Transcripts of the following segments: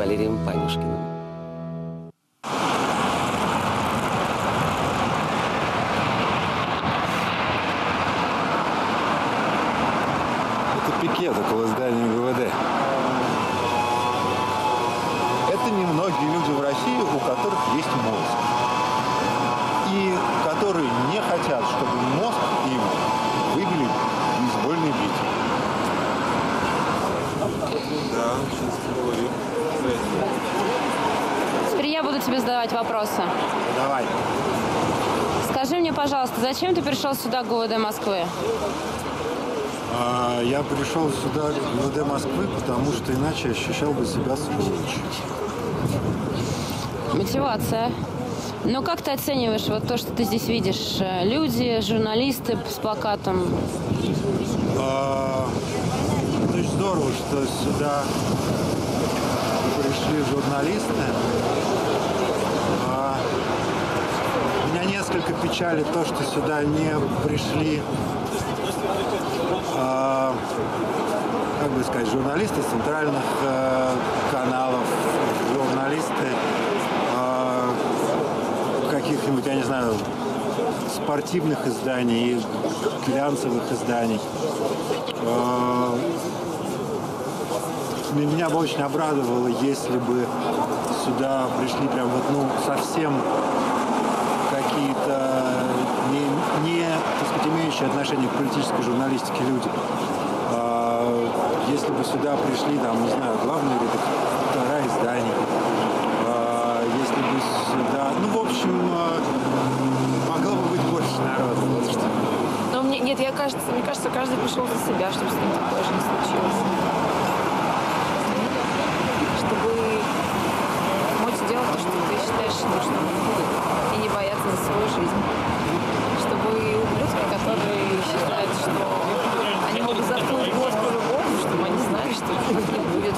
Валерием Панюшкиным. Это пикет около здания ГУВД. Это немногие люди в России, у которых есть мозг. И которые не хотят, чтобы мозг им выбили бейсбольной битой. Да, сейчас ловим. Теперь я буду тебе задавать вопросы. Давай. Скажи мне, пожалуйста, зачем ты пришел сюда, к ГУВД Москвы? Я пришел сюда, в ГУВД Москвы, потому что иначе ощущал бы себя сволочью. Мотивация. Но как ты оцениваешь вот то, что ты здесь видишь? Люди, журналисты с плакатом. Это очень здорово, что сюда пришли журналисты. Меня несколько печалит то, что сюда не пришли, как бы сказать, журналисты центральных каналов, журналисты каких-нибудь, я не знаю, спортивных изданий, глянцевых изданий. Меня бы очень обрадовало, если бы сюда пришли прям вот, ну, совсем какие-то не, так сказать, имеющие отношение к политической журналистике люди. Если бы сюда пришли, там, не знаю, главные редактора изданий, если бы сюда, ну, в общем, могло бы быть больше народу. Вот что. Но мне кажется, каждый пришел за себя, чтобы с ним такое же не случилось. Чтобы мочь делать то, что ты считаешь нужным, и не бояться за свою жизнь. Чтобы ублюдки, которые считают, что они могут заткнуть глотку любому, чтобы они знали, что их не будет,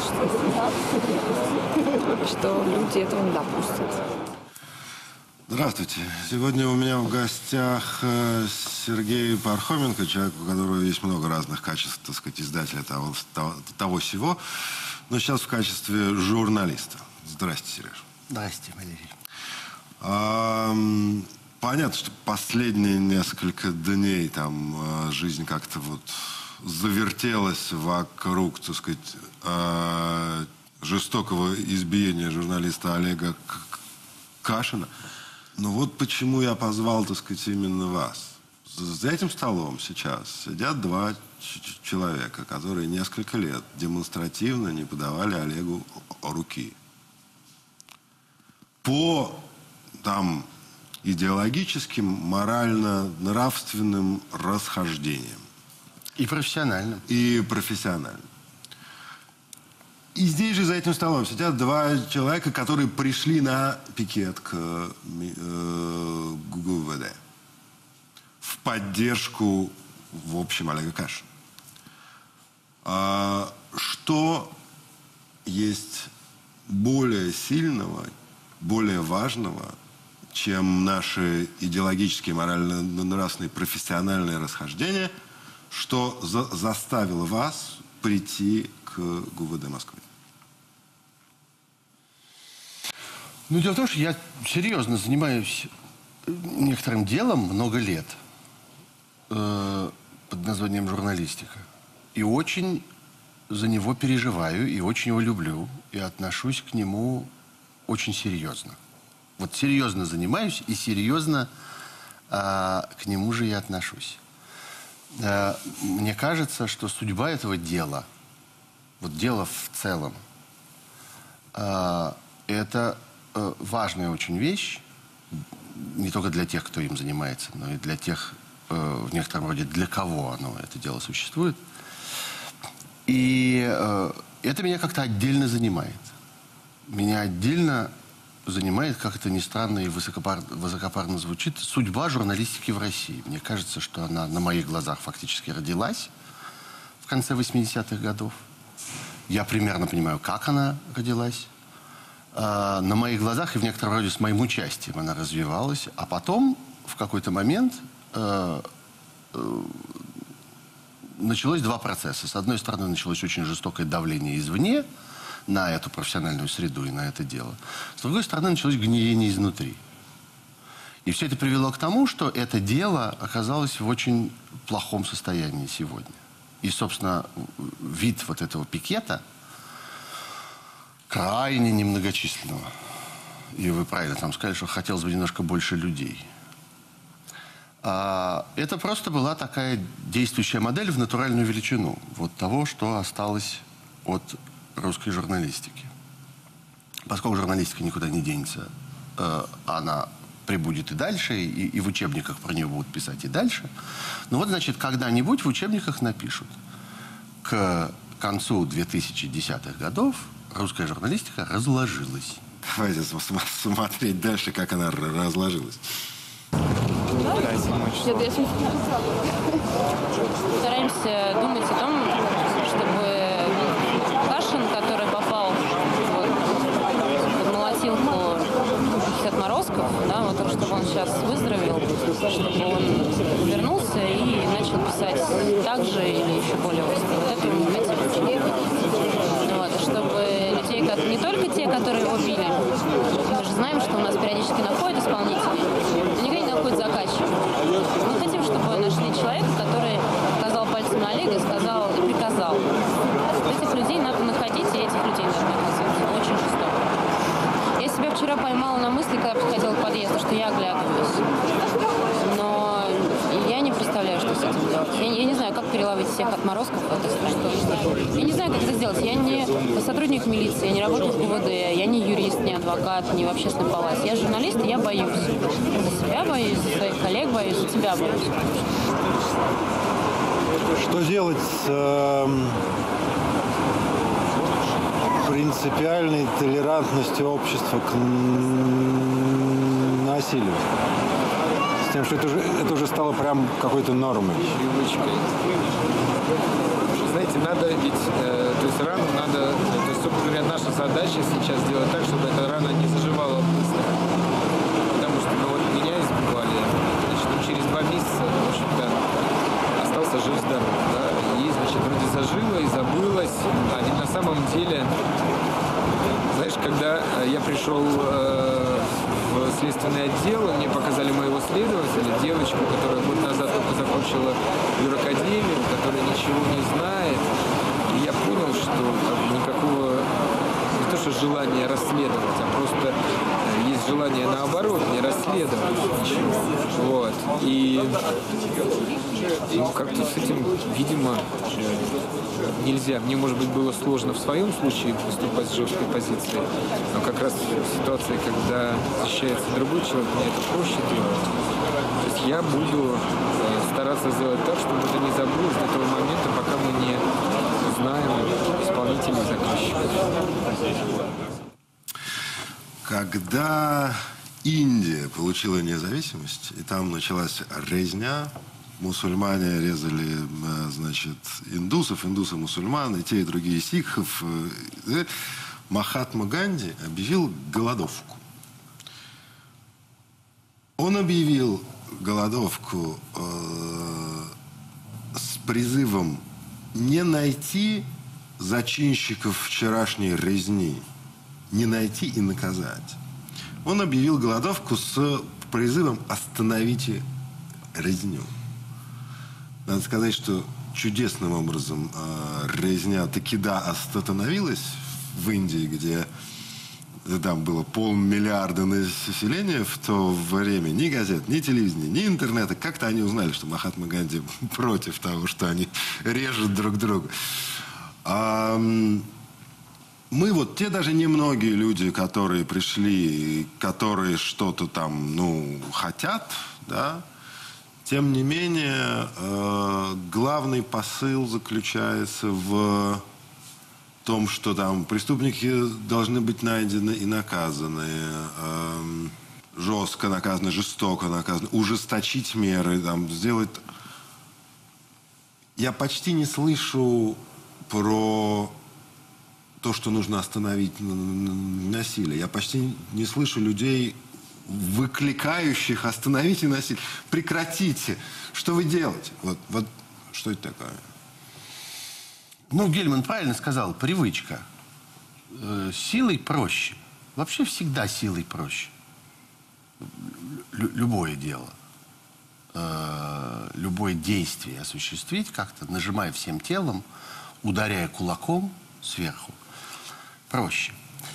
что люди этого не допустят. Здравствуйте. Сегодня у меня в гостях Сергей Пархоменко, человек, у которого есть много разных качеств, так сказать, издателя того сего, но сейчас в качестве журналиста. Здрасте, Сереж. Здрасте, Валерий. Понятно, что последние несколько дней там жизнь как-то вот завертелась вокруг, так сказать, жестокого избиения журналиста Олега Кашина. Но вот почему я позвал, так сказать, именно вас. За этим столом сейчас сидят два человека, которые несколько лет демонстративно не подавали Олегу руки. По там идеологическим, морально-нравственным расхождениям. И профессиональным. И профессиональным. И здесь же за этим столом сидят два человека, которые пришли на пикет к ГУВД в поддержку, в общем, Олега Кашина. Что есть более сильного, более важного, чем наши идеологические, морально-нравственные, профессиональные расхождения, что заставило вас прийти к ГУВД Москвы? Ну, дело в том, что я серьезно занимаюсь некоторым делом много лет под названием журналистика. И очень за него переживаю, и очень его люблю, и отношусь к нему очень серьезно. Вот серьезно занимаюсь, и серьезно к нему же и отношусь. Мне кажется, что судьба этого дела, вот дело в целом, это важная очень вещь, не только для тех, кто им занимается, но и для тех, в некотором роде, для кого оно, это дело существует. И это меня как-то отдельно занимает. Меня отдельно занимает, как это ни странно и высокопарно звучит, судьба журналистики в России. Мне кажется, что она на моих глазах фактически родилась в конце 80-х годов. Я примерно понимаю, как она родилась. На моих глазах и в некотором роде с моим участием она развивалась. А потом, в какой-то момент, началось два процесса. С одной стороны, началось очень жестокое давление извне на эту профессиональную среду и на это дело. С другой стороны, началось гниение изнутри. И все это привело к тому, что это дело оказалось в очень плохом состоянии сегодня. И, собственно, вид вот этого пикета, крайне немногочисленного, и вы правильно там сказали, что хотелось бы немножко больше людей. Это просто была такая действующая модель в натуральную величину вот того, что осталось от русской журналистики. Поскольку журналистика никуда не денется, она прибудет и дальше, и в учебниках про нее будут писать и дальше. Но вот, значит, когда-нибудь в учебниках напишут: к концу 2010-х годов русская журналистика разложилась. Давайте смотреть дальше, как она разложилась. Стараемся думать о том, чтобы Кашин, который попал под молотилку отморозков, да, вот, чтобы он сейчас выздоровел, чтобы он вернулся и начал писать так же или еще более остро. Вот это мы хотим. Вот, чтобы людей, не только те, которые его били, мы же знаем, что у нас периодически находят исполнителей, но никогда не находят заказчиков. Мы хотим, чтобы нашли человека, который показал пальцем на Олега и сказал, и приказал. Этих людей надо находить, и этих людей надо находить. Очень жестоко. Я себя вчера поймала на мысли, когда подходила к подъезду, что я оглядываюсь. Но я не представляю, что с этим делать. Я не знаю, как переловить всех отморозков в этой стране. Я не знаю, как это сделать. Я не сотрудник милиции, я не работаю в ГУВД, я не юрист, не адвокат, не в общественной палате. Я журналист, и я боюсь. За себя боюсь, за своих коллег боюсь, за тебя боюсь. Что делать с принципиальной толерантностью общества к насилию? С тем, что это уже стало прям какой-то нормой. Привычкой. Знаете, надо ведь, то есть рану надо, то есть, собственно говоря, наша задача сейчас сделать так, чтобы эта рана не заживала быстро. Потому что, ну, вот меня избивали, значит, ну, через 2 месяца, в общем-то, остался жив-здоров, да, и, значит, вроде зажило и забылось, а ведь на самом деле, знаешь, когда я пришел в следственный отдел, мне показали моего следователя, девочку, которая год назад только закончила юракадемию, которая ничего не знает. И я понял, что никакого, не то что желания расследовать, а просто есть желание наоборот, не расследовать ничего. Вот. И как-то с этим, видимо, нельзя. Мне, может быть, было сложно в своем случае выступать с жесткой позицией, но как раз в ситуации, когда защищается другой человек, мне это проще делать. То есть я буду стараться сделать так, чтобы это не забылось до того момента, пока мы не узнаем исполнителей и заказчиков. Когда Индия получила независимость, и там началась резня, мусульмане резали, значит, индусов, индусы мусульман, и те, и другие сикхов, Махатма Ганди объявил голодовку. Он объявил голодовку с призывом не найти зачинщиков вчерашней резни, не найти и наказать. Он объявил голодовку с призывом «остановите резню». Надо сказать, что чудесным образом резня таки да остановилась в Индии, где там было 500 000 населения в то время. Ни газет, ни телевидения, ни интернета. Как-то они узнали, что Махатма Ганди против того, что они режут друг друга. Мы вот, те даже немногие люди, которые пришли, которые что-то там, ну, хотят, да, тем не менее, главный посыл заключается в том, что там преступники должны быть найдены и наказаны, жестко наказаны, жестоко наказаны, ужесточить меры, там, сделать... Я почти не слышу про то, что нужно остановить насилие. Я почти не слышу людей, выкликающих: остановите насилие, прекратите. Что вы делаете? Вот что это такое? Ну, Гельман правильно сказал, привычка. силой проще. Вообще всегда силой проще. Любое дело, любое действие осуществить как-то, нажимая всем телом, ударяя кулаком сверху, проще.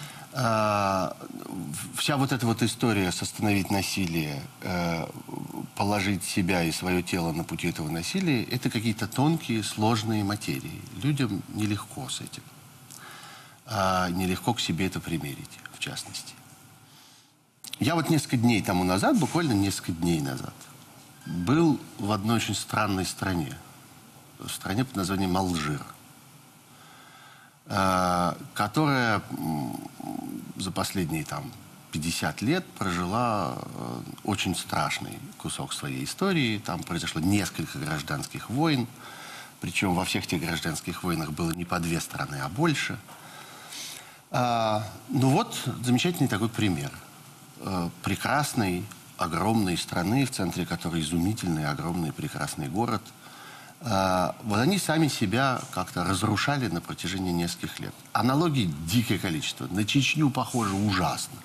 Вся вот эта вот история остановить насилие, положить себя и свое тело на пути этого насилия, это какие-то тонкие, сложные материи. Людям нелегко с этим. Нелегко к себе это примерить, в частности. Я вот несколько дней тому назад, буквально несколько дней назад, был в одной очень странной стране. В стране под названием Алжир, которая за последние 50 лет прожила очень страшный кусок своей истории. Там произошло несколько гражданских войн. Причем во всех этих гражданских войнах было не по 2 страны, а больше. Ну вот, замечательный такой пример. Прекрасной, огромной страны, в центре которой изумительный, огромный, прекрасный город. Вот они сами себя как-то разрушали на протяжении нескольких лет. Аналогий дикое количество. На Чечню похоже ужасно.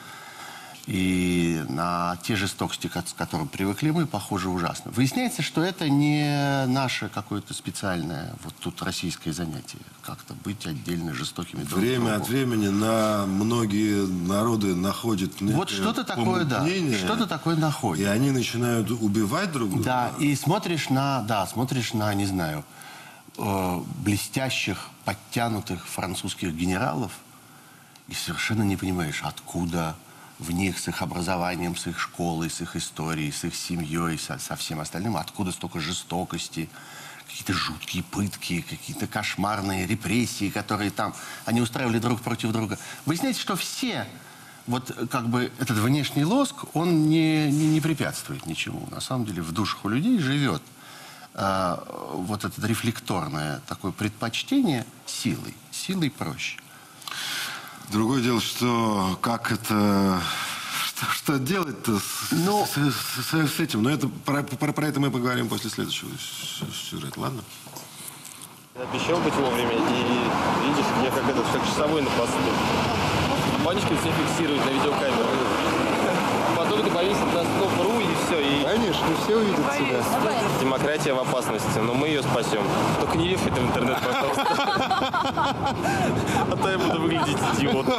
И на те жестокости, к которым привыкли мы, похоже ужасно. Выясняется, что это не наше какое-то специальное, вот тут российское занятие. Как-то быть отдельно жестокими друг Время от времени на многие народы находят вот что-то такое, да. Что-то такое находят. И они начинают убивать друг друга. Да, и смотришь на, не знаю, блестящих, подтянутых французских генералов и совершенно не понимаешь, откуда в них с их образованием, с их школой, с их историей, с их семьей, со всем остальным, откуда столько жестокости, какие-то жуткие пытки, какие-то кошмарные репрессии, которые там они устраивали друг против друга. Выясняется, что все, вот как бы этот внешний лоск, он не препятствует ничему. На самом деле в душах у людей живет вот это рефлекторное такое предпочтение силой проще. Другое дело, что как это... Что делать-то с этим? Но это, про это мы поговорим после следующего сюжета, ладно? Обещал быть вовремя, и видишь, я как часовой на посту. Паничкин все фиксирует на видеокамеру. Потом это повесит на стоп.ру и все. И... Конечно, все увидят тебя. Демократия в опасности, но мы ее спасем. Только не вешайте в интернет, пожалуйста. А то я буду выглядеть идиотом.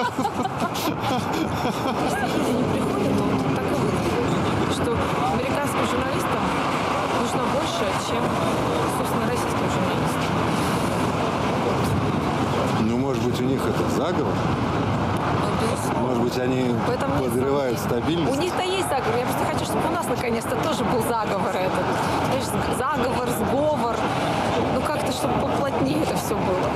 Если люди не приходят, то вот так и выглядит. Что американским журналистам нужно больше, чем, собственно, российским журналистам. Ну, может быть, у них это заговор? Может быть, они подрывают стабильность? У них-то есть заговор. Я просто хочу, чтобы у нас наконец-то тоже был заговор этот. Знаешь, заговор, сговор. Ну, как-то, чтобы поплотнее это все было.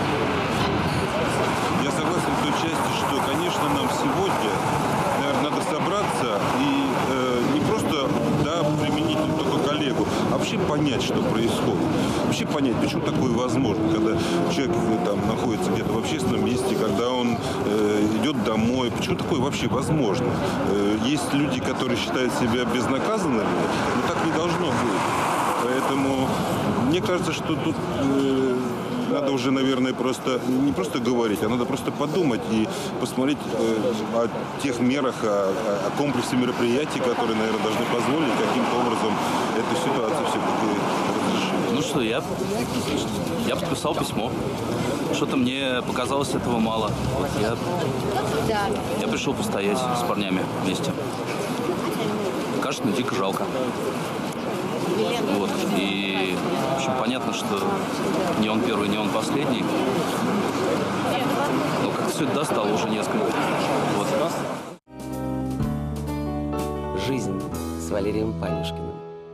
Я согласен в той части, что, конечно, нам сегодня, наверное, надо собраться и не просто применить только коллегу, а вообще понять, что происходит. Вообще понять, почему такое возможно, когда человек находится где-то в общественном месте, когда он идет домой. Почему такое вообще возможно? Есть люди, которые считают себя безнаказанными, но так не должно быть. Поэтому мне кажется, что тут надо уже, наверное, не просто говорить, а надо просто подумать и посмотреть о тех мерах, о комплексе мероприятий, которые, наверное, должны позволить каким-то образом эту ситуацию все-таки разрешить. Ну что, я подписал письмо. Что-то мне показалось этого мало. Я пришел постоять с парнями вместе. Кажется, дико жалко. Вот. И, в общем, понятно, что не он первый, не он последний. Но как-то все это достало уже несколько. Вот. Жизнь с Валерием Панюшкиным.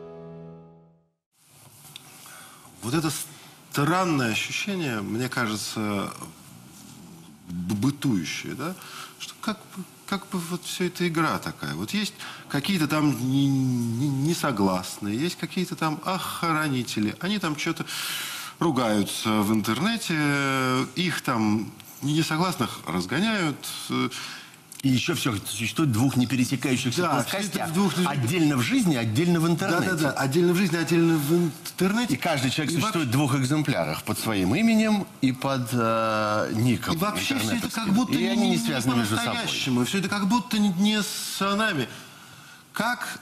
Вот это странное ощущение, мне кажется, бытующее, да? Что как бы вот все это игра такая. Вот есть какие-то там несогласные, есть какие-то там охранители. Они там что-то ругаются в интернете, их там несогласных разгоняют. И еще все существует в двух не пересекающихся плоскостях. Отдельно в жизни, отдельно в интернете. Да. Отдельно в жизни, отдельно в интернете. И каждый человек существует в двух экземплярах. Под своим именем и под ником. И вообще все это как будто и они не связаны между собой. Все это как будто не с нами. Как,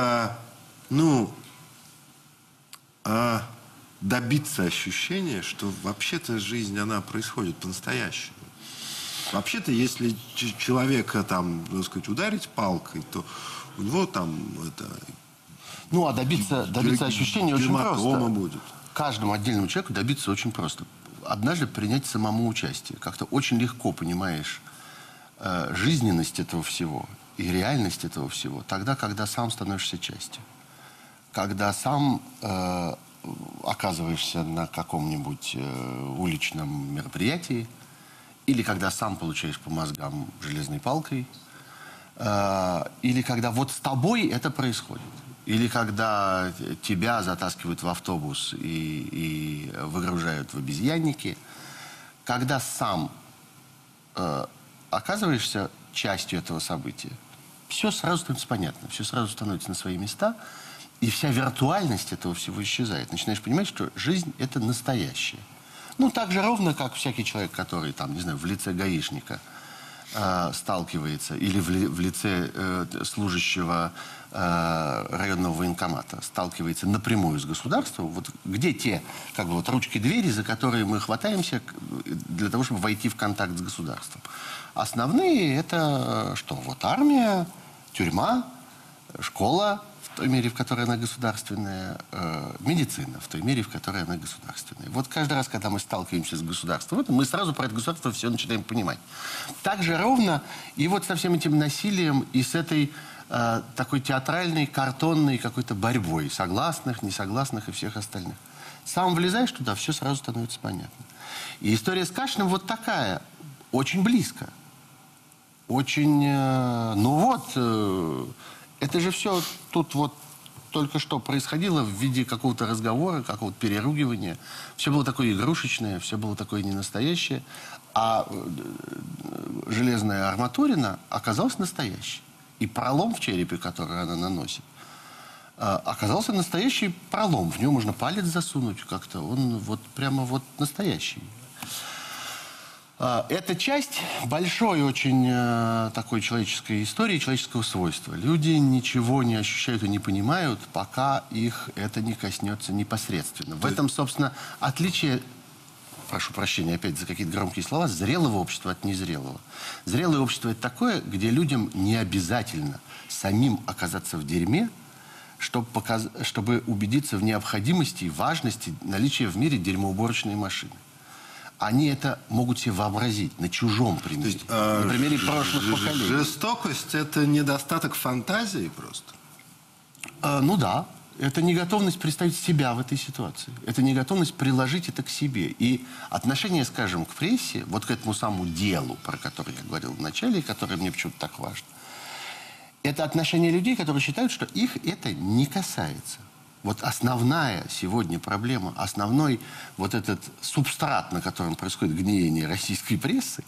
добиться ощущения, что вообще-то жизнь, она происходит по-настоящему? Вообще-то, если человека там, так сказать, ударить палкой, то у него там это... Ну, а добиться ощущения очень просто. Будет. Каждому отдельному человеку добиться очень просто. Однажды принять самому участие. Как-то очень легко понимаешь жизненность этого всего и реальность этого всего. Тогда, когда сам становишься частью. Когда сам оказываешься на каком-нибудь уличном мероприятии, или когда сам получаешь по мозгам железной палкой, или когда вот с тобой это происходит. Или когда тебя затаскивают в автобус и выгружают в обезьянники. Когда сам оказываешься частью этого события, все сразу становится понятно, все сразу становится на свои места, и вся виртуальность этого всего исчезает. Начинаешь понимать, что жизнь – это настоящее. Ну, так же ровно, как всякий человек, который, там, не знаю, в лице гаишника сталкивается, или в лице служащего районного военкомата сталкивается напрямую с государством, вот где те, как бы, вот ручки двери, за которые мы хватаемся для того, чтобы войти в контакт с государством. Основные это что? Вот армия, тюрьма, школа, в той мере, в которой она государственная, медицина, в той мере, в которой она государственная. Вот каждый раз, когда мы сталкиваемся с государством, мы сразу про это государство все начинаем понимать. Так же ровно и вот со всем этим насилием и с этой такой театральной, картонной какой-то борьбой согласных, несогласных и всех остальных. Сам влезаешь туда, все сразу становится понятно. И история с Кашиным вот такая, очень близко. Очень, это же все тут вот только что происходило в виде какого-то разговора, какого-то переругивания. Все было такое игрушечное, все было такое ненастоящее. А железная арматурина оказалась настоящей. И пролом в черепе, который она наносит, оказался настоящий пролом. В него можно палец засунуть как-то. Он вот прямо вот настоящий. Это часть большой очень такой человеческой истории, человеческого свойства. Люди ничего не ощущают и не понимают, пока их это не коснется непосредственно. В этом, собственно, отличие, прошу прощения опять за какие-то громкие слова, зрелого общества от незрелого. Зрелое общество – это такое, где людям не обязательно самим оказаться в дерьме, чтобы убедиться в необходимости и важности наличия в мире дерьмоуборочной машины. Они это могут себе вообразить на чужом примере. Есть, на примере прошлых поколений. Жестокость – это недостаток фантазии просто? Ну да. Это не готовность представить себя в этой ситуации. Это не готовность приложить это к себе. И отношение, скажем, к прессе, вот к этому самому делу, про которое я говорил в начале, и которое мне почему-то так важно, это отношение людей, которые считают, что их это не касается. Вот основная сегодня проблема, основной вот этот субстрат, на котором происходит гниение российской прессы,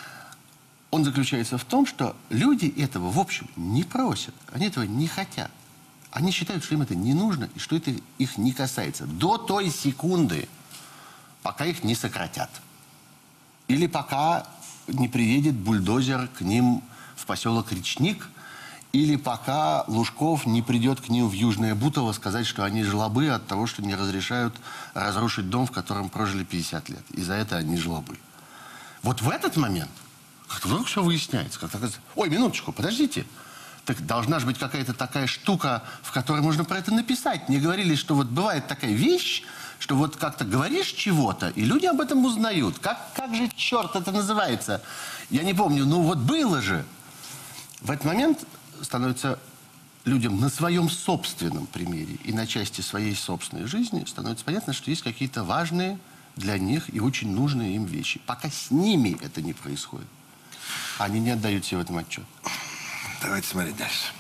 он заключается в том, что люди этого, в общем, не просят. Они этого не хотят. Они считают, что им это не нужно и что это их не касается. До той секунды, пока их не сократят. Или пока не приедет бульдозер к ним в поселок Речник, или пока Лужков не придет к ним в Южное Бутово сказать, что они жлобы от того, что не разрешают разрушить дом, в котором прожили 50 лет. И за это они жлобы. Вот в этот момент вдруг все выясняется. Как оказывается, ой, минуточку, подождите. Так должна же быть какая-то такая штука, в которой можно про это написать. Мне говорили, что вот бывает такая вещь, что вот как-то говоришь чего-то, и люди об этом узнают. Как же, черт, это называется? Я не помню, ну вот было же. В этот момент становится людям на своем собственном примере и на части своей собственной жизни становится понятно, что есть какие-то важные для них и очень нужные им вещи. Пока с ними это не происходит, они не отдают себе в этом отчет. Давайте смотреть дальше.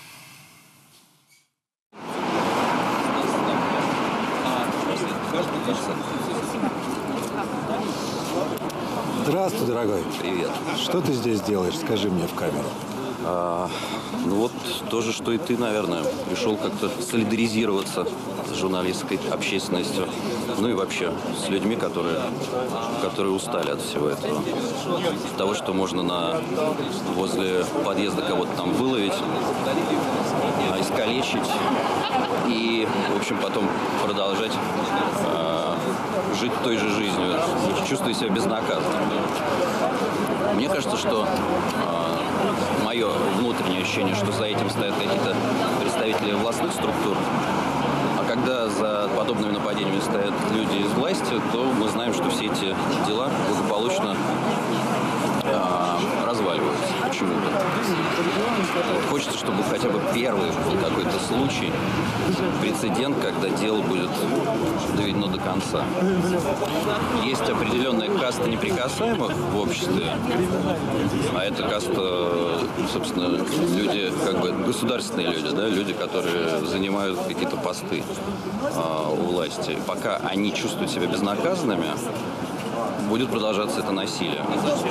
Здравствуй, дорогой. Привет. Что ты здесь делаешь? Скажи мне в камеру. Ну вот то же, что и ты, наверное. Пришел как-то солидаризироваться с журналистской общественностью. Ну и вообще с людьми, которые устали от всего этого. От того, что можно возле подъезда кого-то там выловить, искалечить и, в общем, потом продолжать жить той же жизнью, чувствуя себя безнаказанным. Мне кажется, что мое внутреннее ощущение, что за этим стоят какие-то представители властных структур, а когда за подобными нападениями стоят люди из власти, то мы знаем, что все эти дела благополучно разваливаются почему-то. Хочется, чтобы хотя бы первый был какой-то случай, прецедент, когда дело будет доведено до конца. Есть определенная каста неприкасаемых в обществе, а это каста, собственно, люди, как бы государственные люди, да, люди, которые занимают какие-то посты у власти. Пока они чувствуют себя безнаказанными, будет продолжаться это насилие.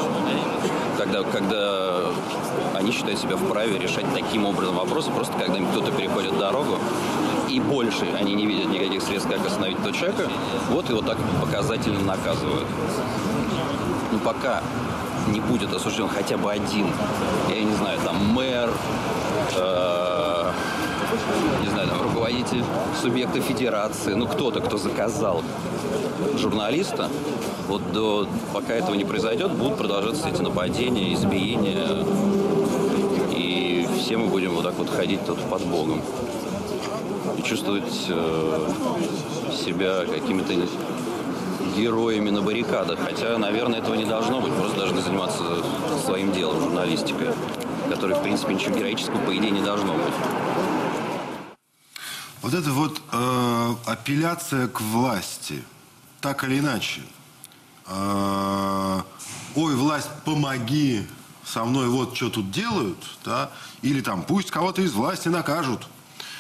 Когда они считают себя вправе решать таким образом вопросы, просто когда им кто-то переходит дорогу, и больше они не видят никаких средств, как остановить этого человека, вот его так показательно наказывают. Но пока не будет осужден хотя бы один, я не знаю, там, мэр, не знаю, там, руководитель субъекта федерации, ну, кто-то, кто заказал журналиста, вот пока этого не произойдет, будут продолжаться эти нападения, избиения, и все мы будем вот так вот ходить тут под Богом и чувствовать себя какими-то героями на баррикадах, хотя, наверное, этого не должно быть, просто должны заниматься своим делом, журналистикой, которой, в принципе, ничего героического, по идее, не должно быть. Вот эта вот апелляция к власти, так или иначе. Ой, власть, помоги, со мной вот что тут делают, да? Или там пусть кого-то из власти накажут.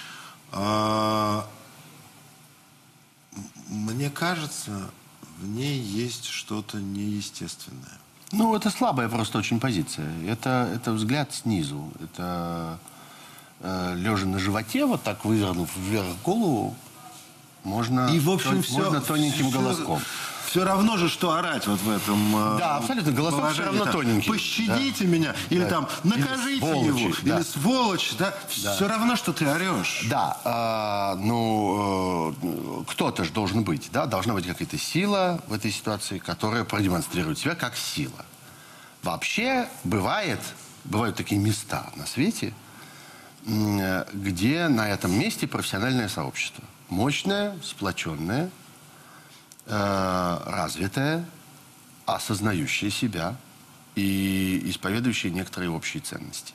Мне кажется, в ней есть что-то неестественное. Ну, это слабая просто очень позиция. Это взгляд снизу. Это лежа на животе, вот так вывернув вверх голову, можно, и, в общем, можно тоненьким голоском. Все равно же, что орать вот в этом да, абсолютно. Голосок все равно тоненький. Пощадите меня, или да. там накажите или сволочи, его, да. или сволочь, да? Да. Все равно, что ты орешь. Да, кто-то же должен быть, да? Должна быть какая-то сила в этой ситуации, которая продемонстрирует себя как сила. Вообще бывают такие места на свете, где на этом месте профессиональное сообщество. Мощное, сплоченное, развитое, осознающее себя и исповедующее некоторые общие ценности.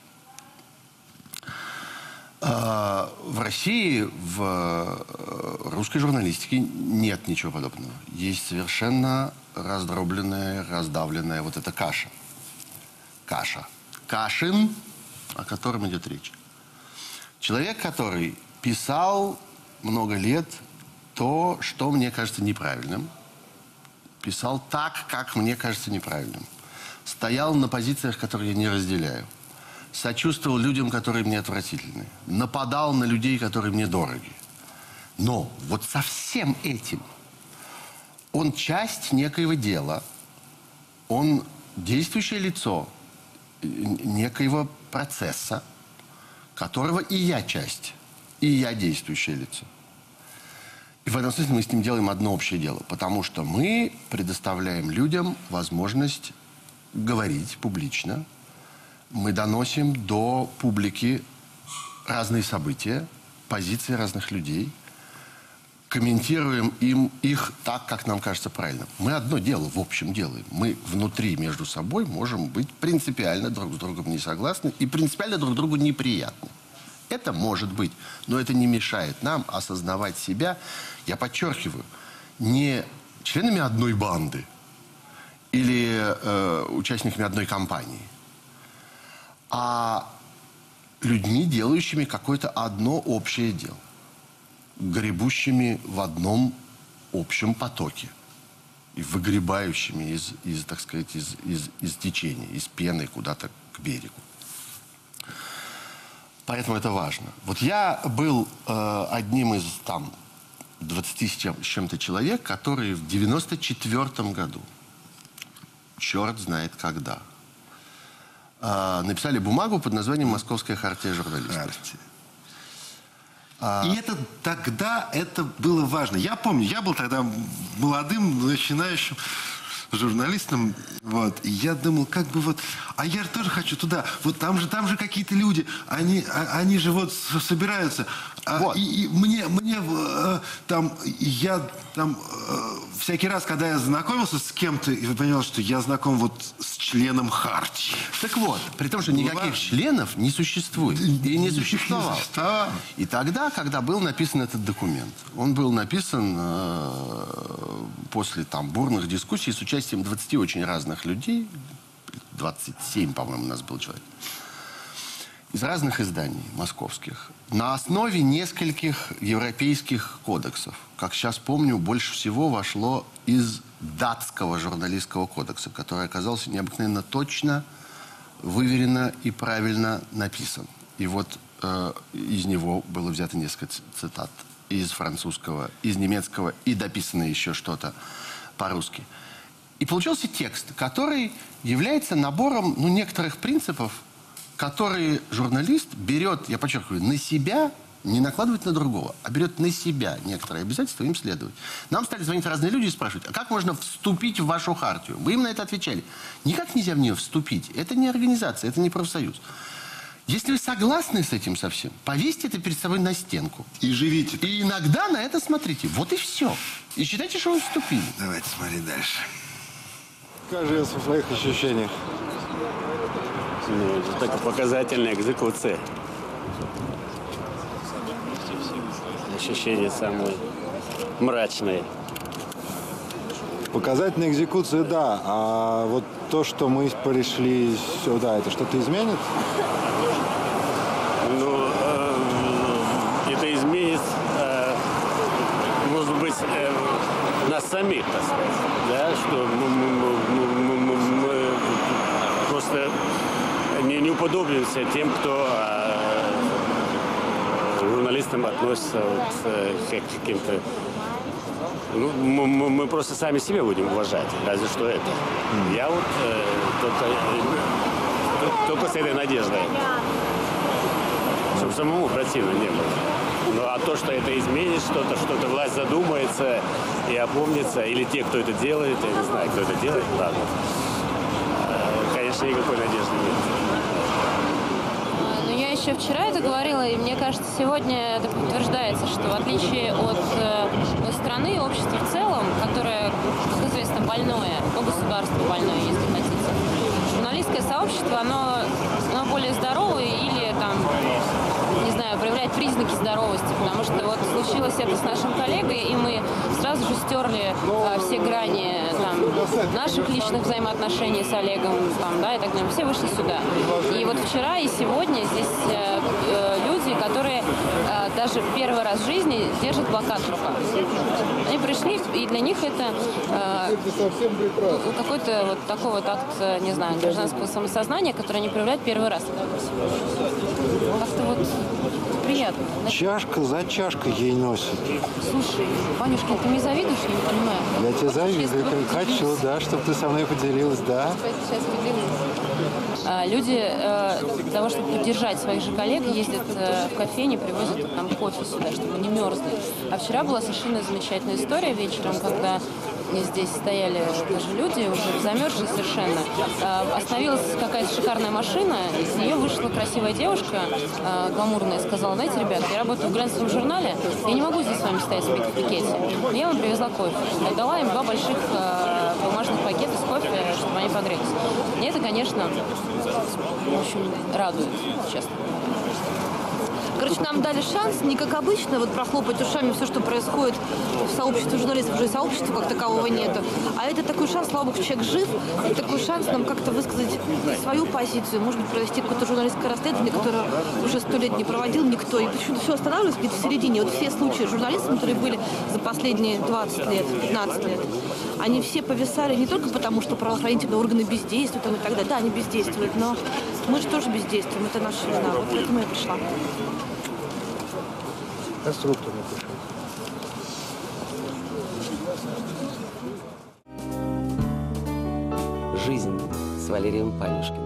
В России, в русской журналистике нет ничего подобного. Есть совершенно раздробленная, раздавленная вот эта каша. Кашин, о котором идет речь. Человек, который писал много лет то, что мне кажется неправильным. Писал так, как мне кажется неправильным. Стоял на позициях, которые я не разделяю. Сочувствовал людям, которые мне отвратительны. Нападал на людей, которые мне дороги. Но вот со всем этим он часть некоего дела. Он действующее лицо некоего процесса, которого и я часть, и я действующее лицо. И в этом смысле мы с ним делаем одно общее дело, потому что мы предоставляем людям возможность говорить публично, мы доносим до публики разные события, позиции разных людей, комментируем их так, как нам кажется правильным. Мы одно дело в общем делаем. Мы внутри между собой можем быть принципиально друг с другом не согласны и принципиально друг другу неприятны. Это может быть, но это не мешает нам осознавать себя, я подчеркиваю, не членами одной банды или участниками одной компании, а людьми, делающими какое-то одно общее дело, гребущими в одном общем потоке и выгребающими из так сказать, из течения, из пены куда-то к берегу. Поэтому это важно. Вот я был одним из 20 с чем-то человек, которые в 94 году, черт знает когда, написали бумагу под названием «Московская хартия журналистов». И тогда это было важно. Я помню, я был тогда молодым, начинающим журналистом, вот, и я думал, как бы вот, а я тоже хочу туда, вот там же какие-то люди, они же вот собираются, вот. и мне всякий раз, когда я знакомился с кем-то, я понял, что я знаком вот с членом хартии. Так вот, при том, что никаких членов не существует и не существовало. И тогда, когда был написан этот документ, он был написан после бурных дискуссий с участием 20 очень разных людей, 27, по-моему, у нас был человек, из разных изданий московских, на основе нескольких европейских кодексов. Как сейчас помню, больше всего вошло из датского журналистского кодекса, который оказался необыкновенно точно, выверенно и правильно написан. И вот из него было взято несколько цитат из французского, из немецкого, и дописано еще что-то по-русски. И получился текст, который является набором некоторых принципов, которые журналист берет, я подчеркиваю, на себя, не накладывает на другого, а берет на себя некоторые обязательства им следовать. Нам стали звонить разные люди и спрашивать, а как можно вступить в вашу хартию? Мы им на это отвечали. Никак нельзя в нее вступить. Это не организация, это не профсоюз. Если вы согласны с этим совсем, повесьте это перед собой на стенку. И живите. И иногда на это смотрите. Вот и все. И считайте, что вы вступили. Давайте смотреть дальше. Скажи о своих ощущениях. Это такая показательная экзекуция. Ощущения самые мрачные. Показательная экзекуция, да. А вот то, что мы пришли сюда, это что-то изменит? Это изменит, может быть, нас самих, так сказать. Да, что мы просто не уподобимся тем, кто журналистам относится к каким-то... мы просто сами себя будем уважать, разве что это. Я вот только с этой надеждой, чтобы самому противно не было. Ну, а то, что это изменит что-то власть задумается и опомнится, или те, кто это делает, я не знаю, кто это делает, ладно. Конечно, никакой надежды нет. Но я еще вчера это говорила, и мне кажется, сегодня это подтверждается, что в отличие от страны, общества в целом, которое, как известно, больное, государство больное, если хотите, журналистское сообщество, оно более здоровое или не знаю, проявляет признаки здоровости, потому что вот случилось это с нашим коллегой, и мы сразу же стерли все грани наших личных взаимоотношений с Олегом, и так далее. Все вышли сюда. И вот вчера и сегодня здесь люди, которые даже первый раз в жизни держат плакат в руках. Они пришли, и для них это какой-то вот такой вот акт, не знаю, гражданского самосознания, который они проявляют первый раз. Как-то вот приятно. Чашка за чашкой ей носят. Слушай, Ванюшкин, ты мне завидуешь, я не понимаю. Я тебе завидую, хочу, да, чтобы ты со мной поделилась, да. Сейчас поделюсь. Люди для того, чтобы поддержать своих же коллег, ездят в кофейни, привозят кофе сюда, чтобы не мерзли. А вчера была совершенно замечательная история вечером, когда здесь стояли даже люди, уже замерзшие совершенно. Остановилась какая-то шикарная машина, из нее вышла красивая девушка, гламурная, и сказала: знаете, ребята, я работаю в глянцевом журнале, я не могу здесь с вами стоять в пикете. Я вам привезла кофе. Я дала им 2 больших бумажных пакета с кофе, чтобы они погрелись. И это, конечно, в общем, радует, честно. Короче, нам дали шанс, не как обычно, вот прохлопать ушами все, что происходит в сообществе журналистов, уже сообщества как такового нету. А это такой шанс, слава богу, человек жив, и такой шанс нам как-то высказать свою позицию, может быть, провести какое-то журналистское расследование, которое уже 100 лет не проводил никто. И почему-то все останавливается где-то в середине. Вот все случаи журналистов, которые были за последние 20 лет, 15 лет, они все повисали не только потому, что правоохранительные органы бездействуют и так далее. Да, они бездействуют, но Мы же тоже бездействуем, это наша вина. Вот поэтому я пришла. Конструктор напишу. Жизнь с Валерием Панюшкиным.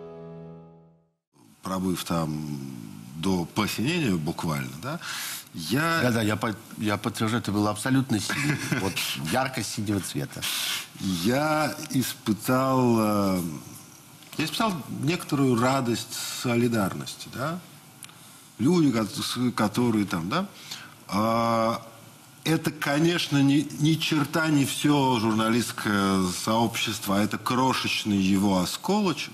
Пробыв там до посинения буквально, да, Да-да, я подтверждаю, это было абсолютно синий. Вот ярко-синего цвета. Я испытал некоторую радость солидарности, да. Люди, которые там, да. Это, конечно, ни черта не все журналистское сообщество, а это крошечный его осколочек.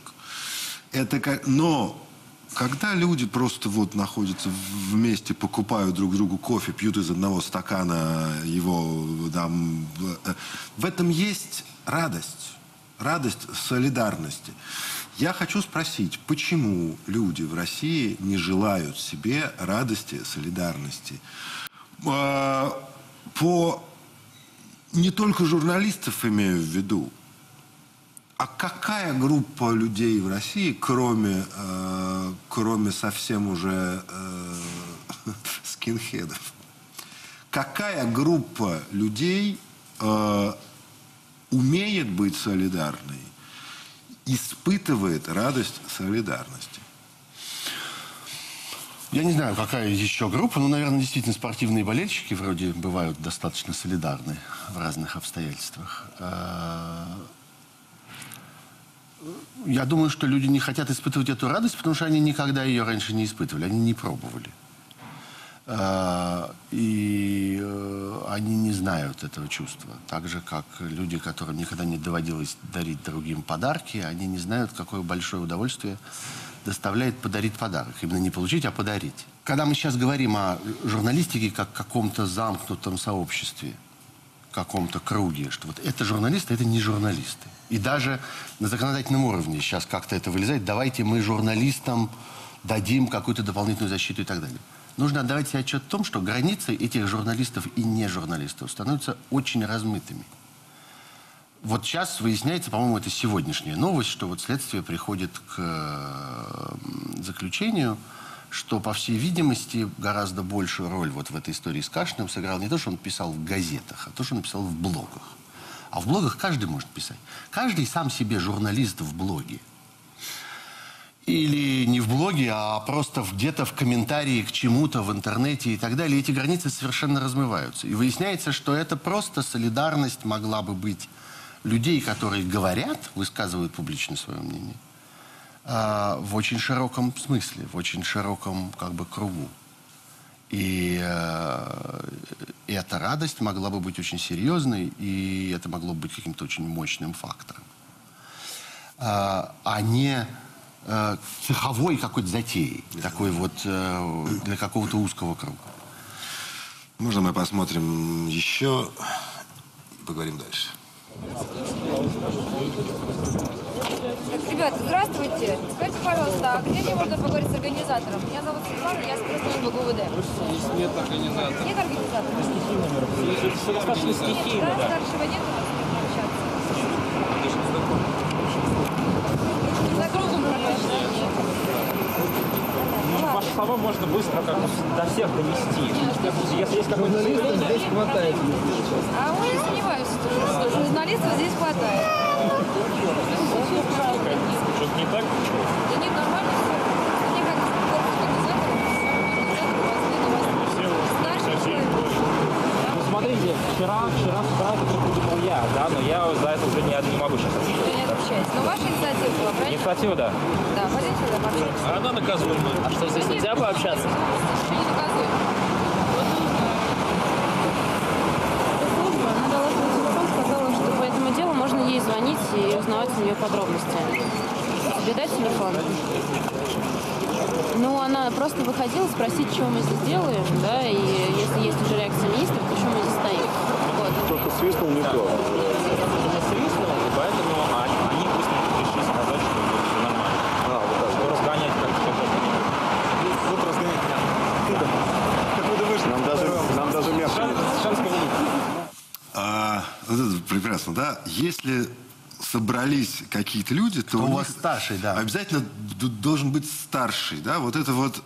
Но когда люди просто вот находятся вместе, покупают друг другу кофе, пьют из одного стакана его, там, в этом есть радость солидарности. Я хочу спросить, почему люди в России не желают себе радости солидарности? Не только журналистов имею в виду, а какая группа людей в России, кроме совсем уже скинхедов, какая группа людей умеет быть солидарной, испытывает радость солидарности? Я не знаю, какая еще группа, но, наверное, действительно спортивные болельщики вроде бывают достаточно солидарны в разных обстоятельствах. Я думаю, что люди не хотят испытывать эту радость, потому что они никогда ее раньше не испытывали, они не пробовали. И они не знают этого чувства. Так же, как люди, которым никогда не доводилось дарить другим подарки, они не знают, какое большое удовольствие доставляет подарить подарок. Именно не получить, а подарить. Когда мы сейчас говорим о журналистике как каком-то замкнутом сообществе, каком-то круге, что вот это журналисты, это не журналисты. И даже на законодательном уровне сейчас как-то это вылезает. Давайте мы журналистам дадим какую-то дополнительную защиту и так далее. Нужно отдавать себе отчет в том, что границы этих журналистов и не журналистов становятся очень размытыми. Вот сейчас выясняется, по-моему, это сегодняшняя новость, что вот следствие приходит к заключению, что, по всей видимости, гораздо большую роль вот в этой истории с Кашиным сыграл не то, что он писал в газетах, а то, что он писал в блогах. А в блогах каждый может писать. Каждый сам себе журналист в блоге. Или не в блоге, а просто где-то в комментарии к чему-то в интернете и так далее. Эти границы совершенно размываются. И выясняется, что это просто солидарность могла бы быть людей, которые говорят, высказывают публично свое мнение, в очень широком смысле, в очень широком как бы кругу. И эта радость могла бы быть очень серьезной, и это могло быть каким-то очень мощным фактором. А не цеховой какой-то затеей, такой вот для какого-то узкого круга. Можно мы посмотрим еще, поговорим дальше. Ребята, здравствуйте. Скажите, пожалуйста, а где мне можно поговорить с организатором? Меня зовут Светлана, я с Красноярска ГУВД. Здесь нет организатора. Нет организатора? Стихийно. Стихийно, да. Старшего нет у нас общаться? За кругом прокачивать. Ваши слова можно быстро как до всех донести. Если есть какой-то заявление... Здесь хватает. А мы не сомневаюсь, что журналистов здесь хватает. Что-то не так? Да нет, нормально все. Мне как Ну, смотрите, вчера с утра это придумал я, да, но я за это уже не могу сейчас отвечать. Вы не отвечаете. Но ваша инициатива была, правильно? Инициатива, да. Да, пойдемте сюда, пообщаемся. А она наказуема. А что, здесь нельзя пообщаться? Что не наказуемо? Служба, она дала свой телефон, сказала, что по этому делу можно ей звонить и узнавать у нее подробности. Тебе дать телефон? Ну, она просто выходила спросить, что мы здесь делаем, да, и если есть уже реакция министра, то что мы здесь стоим. Вот. Только свистнул не то. Не свистнул, и поэтому они быстренько пришли сказать, что все нормально. Вот так. Что разгонять как-то. Вот разгонять. Как вы думаете, нам даже мягче. Вот это прекрасно, да? Если собрались какие-то люди, то у вас старший, да. Обязательно должен быть старший, да, вот это вот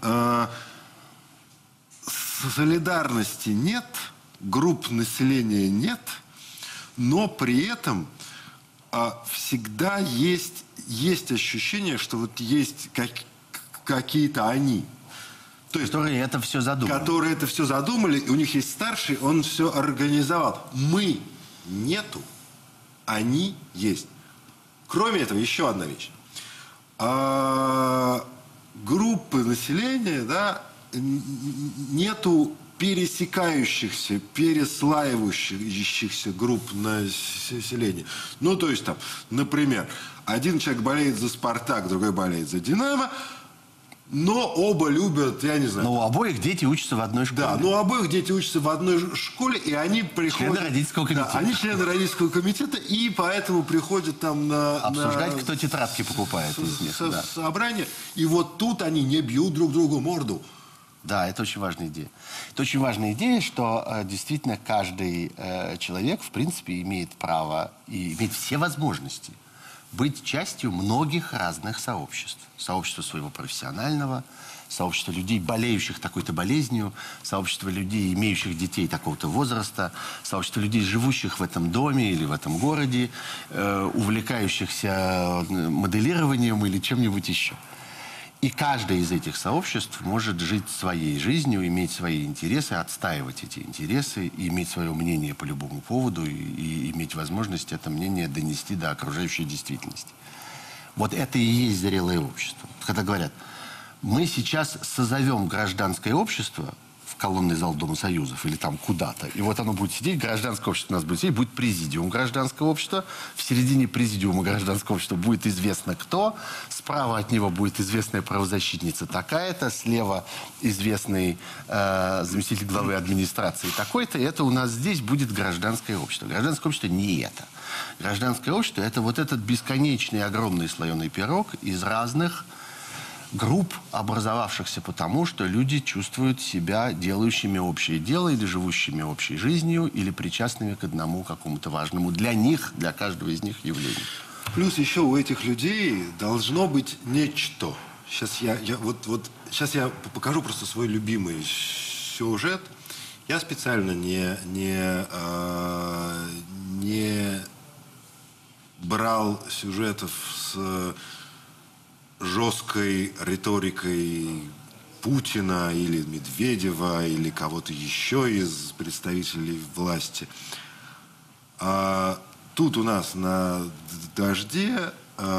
солидарности нет, групп населения нет, но при этом всегда есть ощущение, что вот есть какие-то они. То есть, которые это все задумали. Которые это все задумали, и у них есть старший, он все организовал. Мы нету, они есть. Кроме этого, еще одна вещь. Группы населения, да, нету пересекающихся, переслаивающихся групп населения. Ну, то есть, там, например, один человек болеет за «Спартак», другой болеет за «Динамо», но оба любят, я не знаю. Но у обоих дети учатся в одной школе. Да, но у обоих дети учатся в одной школе, и они приходят... Члены родительского комитета. Да, они члены родительского комитета, и поэтому приходят там на... Обсуждать, кто тетрадки покупает из них. Да. Собрание, и вот тут они не бьют друг другу морду. Да, это очень важная идея. Это очень важная идея, что действительно каждый человек, в принципе, имеет право и имеет все возможности быть частью многих разных сообществ. Сообщество своего профессионального, сообщество людей, болеющих такой-то болезнью, сообщество людей, имеющих детей такого-то возраста, сообщество людей, живущих в этом доме или в этом городе, увлекающихся моделированием или чем-нибудь еще. И каждое из этих сообществ может жить своей жизнью, иметь свои интересы, отстаивать эти интересы, и иметь свое мнение по любому поводу, и иметь возможность это мнение донести до окружающей действительности. Вот это и есть зрелое общество. Когда говорят, мы сейчас созовем гражданское общество в колонный зал Дома Союзов или там куда-то, и вот оно будет сидеть, гражданское общество у нас будет сидеть, будет президиум гражданского общества, в середине президиума гражданского общества будет известно кто, справа от него будет известная правозащитница такая-то, слева известный заместитель главы администрации такой-то, и это у нас здесь будет гражданское общество. Гражданское общество не это. Гражданское общество — это вот этот бесконечный огромный слоеный пирог из разных групп, образовавшихся потому, что люди чувствуют себя делающими общее дело или живущими общей жизнью, или причастными к одному какому-то важному для них, для каждого из них явлению. Плюс еще у этих людей должно быть нечто. Сейчас сейчас я покажу просто свой любимый сюжет. Я специально не брал сюжетов с жесткой риторикой Путина или Медведева или кого-то еще из представителей власти. Тут у нас на «Дожде»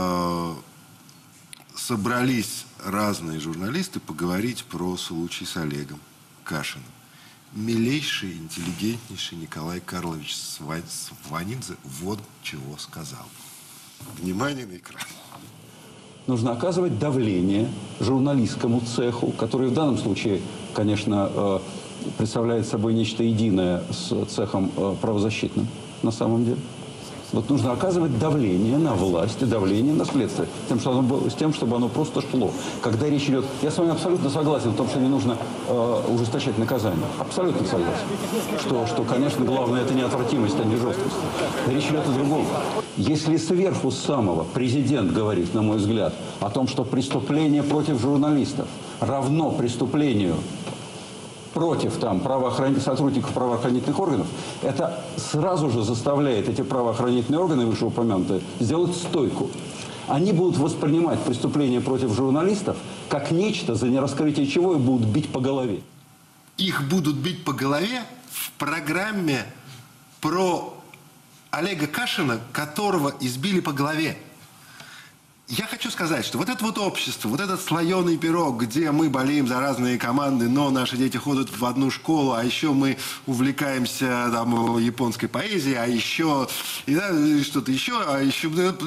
собрались разные журналисты поговорить про случай с Олегом Кашиным. Милейший, интеллигентнейший Николай Карлович Сванидзе вот чего сказал. Внимание на экран. Нужно оказывать давление журналистскому цеху, который в данном случае, конечно, представляет собой нечто единое с цехом правозащитным на самом деле. Вот нужно оказывать давление на власть и давление на следствие, с тем, чтобы оно просто шло. Когда речь идет... Я с вами абсолютно согласен в том, что не нужно ужесточать наказание. Абсолютно согласен. Что, конечно, главное — это неотвратимость, а не жесткость. Речь идет о другом. Если сверху самого президент говорит, на мой взгляд, о том, что преступление против журналистов равно преступлению против сотрудников правоохранительных органов, это сразу же заставляет эти правоохранительные органы, вышеупомянутые, сделать стойку. Они будут воспринимать преступления против журналистов как нечто, за нераскрытие чего и будут бить по голове. Их будут бить по голове в программе про Олега Кашина, которого избили по голове. Я хочу сказать, что вот это вот общество, вот этот слоеный пирог, где мы болеем за разные команды, но наши дети ходят в одну школу, а еще мы увлекаемся там японской поэзией, а еще что-то еще, а еще...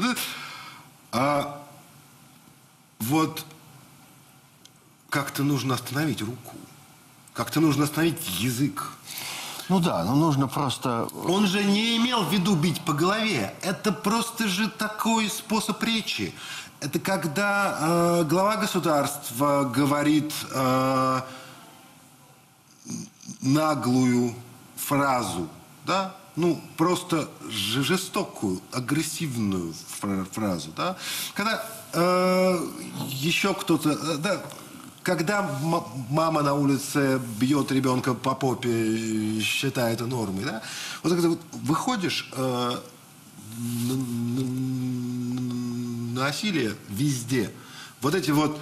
Вот как-то нужно остановить руку, как-то нужно остановить язык. Ну да, нужно просто... Он же не имел в виду бить по голове. Это просто же такой способ речи. Это когда глава государства говорит наглую фразу да, ну, просто жестокую, агрессивную фразу, да, когда еще кто-то, да, когда мама на улице бьет ребенка по попе, считает это нормой, да, вот когда вот выходишь, насилие везде. Вот эти вот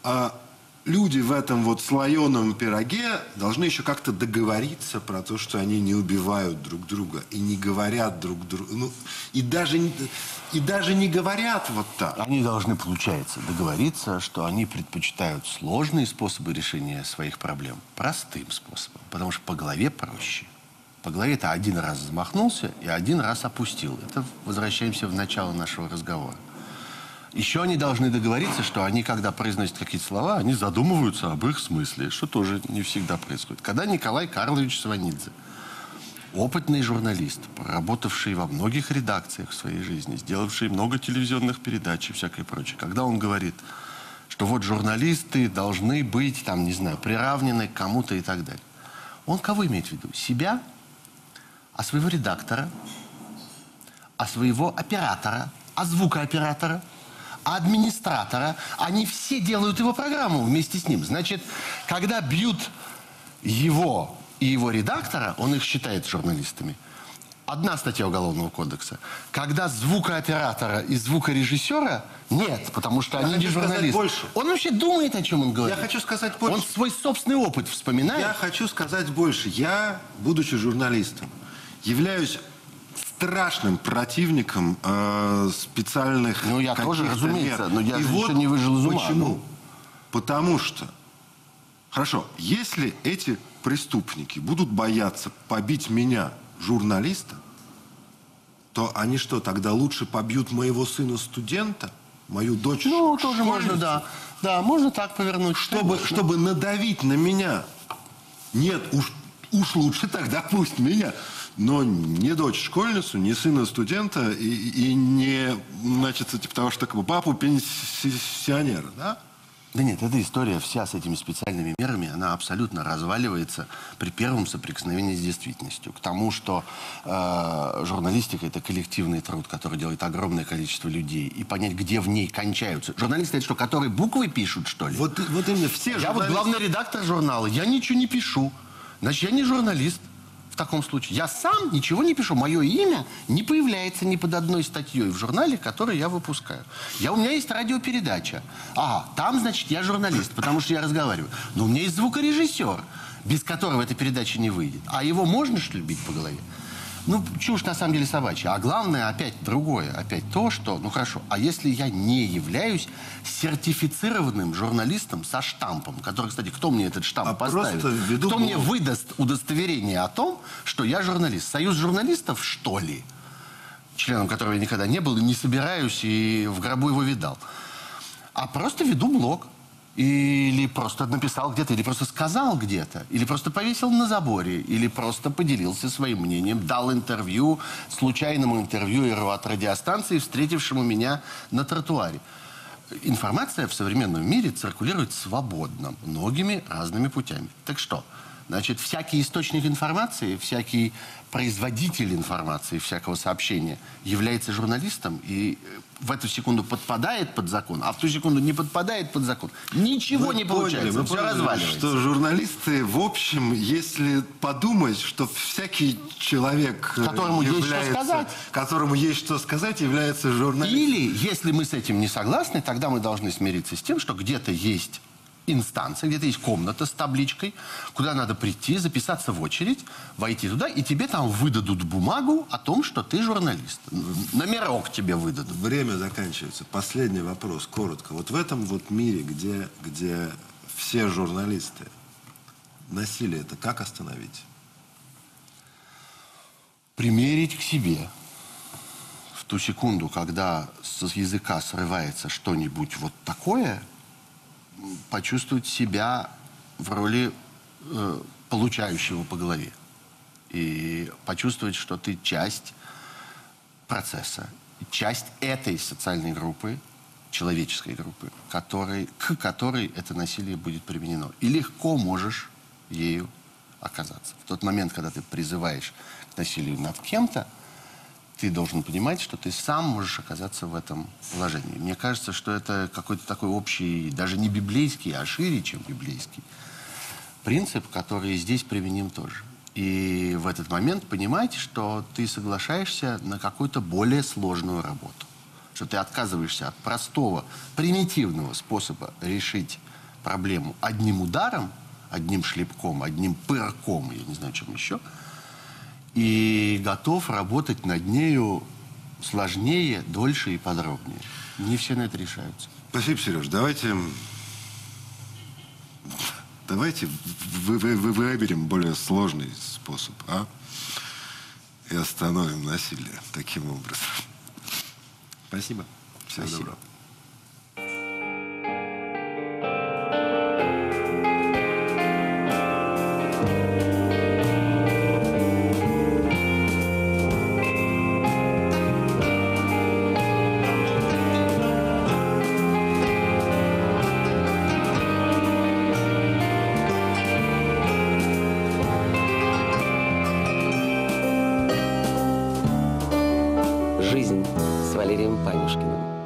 люди в этом вот слоеном пироге должны еще как-то договориться про то, что они не убивают друг друга и не говорят друг другу. Ну, и даже не говорят вот так. Они должны, получается, договориться, что они предпочитают сложные способы решения своих проблем простым способом. Потому что по голове проще. По голове это один раз замахнулся и один раз опустил. Это возвращаемся в начало нашего разговора. Еще они должны договориться, что они, когда произносят какие-то слова, они задумываются об их смысле, что тоже не всегда происходит. Когда Николай Карлович Сванидзе, опытный журналист, проработавший во многих редакциях в своей жизни, сделавший много телевизионных передач и всякое прочее, когда он говорит, что вот журналисты должны быть, там, не знаю, приравнены к кому-то и так далее. Он кого имеет в виду? Себя? А своего редактора? А своего оператора? А звукооператора? А администратора? Они все делают его программу вместе с ним. Значит, когда бьют его и его редактора, он их считает журналистами. Одна статья Уголовного кодекса. Когда звукооператора и звукорежиссера нет, потому что они не журналисты. Он вообще думает, о чем он говорит. Я хочу сказать больше. Он свой собственный опыт вспоминает. Я хочу сказать больше. Я, будучи журналистом, являюсь страшным противником специальных... Ну, я тоже, разумеется, мер. но я и же вот еще не выжил из ума. Почему? Потому что, хорошо, если эти преступники будут бояться побить меня, журналиста, то они что, тогда лучше побьют моего сына-студента, мою дочь? Ну, тоже можно, да. Да, можно так повернуть. Чтобы надавить на меня. Нет, уж лучше тогда пусть меня. Но не дочь-школьницу, не сына-студента и не, значит, типа того, что папу пенсионера, да? Да нет, эта история вся с этими специальными мерами, она абсолютно разваливается при первом соприкосновении с действительностью. К тому, что журналистика – это коллективный труд, который делает огромное количество людей. И понять, где в ней кончаются. Журналисты – это что, которые буквы пишут, что ли? Вот именно все журналисты. Я вот главный редактор журнала, я ничего не пишу. Значит, я не журналист. В таком случае. Я сам ничего не пишу. Мое имя не появляется ни под одной статьей в журнале, который я выпускаю. У меня есть радиопередача. Ага, там, значит, я журналист, потому что я разговариваю. Но у меня есть звукорежиссер, без которого эта передача не выйдет. А его можно, что ли, бить по голове? Ну, чушь на самом деле собачья. А главное, опять другое. Опять то, что, ну хорошо, а если я не являюсь сертифицированным журналистом со штампом, который, кстати, кто мне этот штамп поставит? Кто мне выдаст удостоверение о том, что я журналист? Союз журналистов, что ли? Членом которого я никогда не был и не собираюсь, и в гробу его видал. А просто веду блог. Или просто написал где-то, или просто сказал где-то, или просто повесил на заборе, или просто поделился своим мнением, дал интервью случайному интервьюеру от радиостанции, встретившему меня на тротуаре. Информация в современном мире циркулирует свободно, многими разными путями. Так что? Значит, всякий источник информации, всякий производитель информации, всякого сообщения является журналистом и в эту секунду подпадает под закон, а в ту секунду не подпадает под закон. Ничего не получается, все разваливается. Что журналисты, в общем, если подумать, что всякий человек, которому есть что сказать, является журналистом. Или, если мы с этим не согласны, тогда мы должны смириться с тем, что где-то есть инстанция, где-то есть комната с табличкой, куда надо прийти, записаться в очередь, войти туда, и тебе там выдадут бумагу о том, что ты журналист. Номерок тебе выдадут. Время заканчивается. Последний вопрос, коротко. Вот в этом вот мире, где все журналисты, насилие это как остановить? Примерить к себе. В ту секунду, когда с языка срывается что-нибудь вот такое, почувствовать себя в роли получающего по голове. И почувствовать, что ты часть процесса, часть этой социальной группы, человеческой группы, к которой это насилие будет применено. И легко можешь ею оказаться. В тот момент, когда ты призываешь к насилию над кем-то, ты должен понимать, что ты сам можешь оказаться в этом положении. Мне кажется, что это какой-то такой общий, даже не библейский, а шире, чем библейский принцип, который здесь применим тоже. И в этот момент понимаете, что ты соглашаешься на какую-то более сложную работу. Что ты отказываешься от простого, примитивного способа решить проблему одним ударом, одним шлепком, одним пырком, я не знаю, чем еще, и готов работать над нею сложнее, дольше и подробнее. Не все на это решаются. Спасибо, Сереж. Давайте выберем более сложный способ, а? И остановим насилие таким образом. Спасибо. Всего доброго. «Жизнь» с Валерием Панюшкиным.